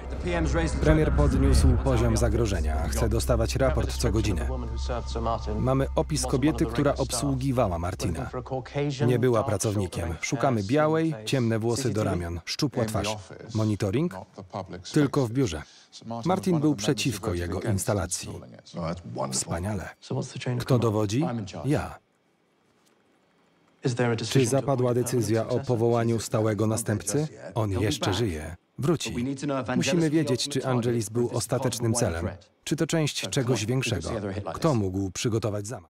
Premier podniósł poziom zagrożenia. Chce dostawać raport co godzinę. Mamy opis kobiety, która obsługiwała Martina. Nie była pracownikiem. Szukamy białej, ciemne włosy do ramion, szczupła twarz. Monitoring? Tylko w biurze. Martin był przeciwko jego instalacji. Wspaniale. Kto dowodzi? Ja. Czy zapadła decyzja o powołaniu stałego następcy? On jeszcze żyje. Wróci. Musimy wiedzieć, czy Angelis był ostatecznym celem, czy to część czegoś większego. Kto mógł przygotować zamach?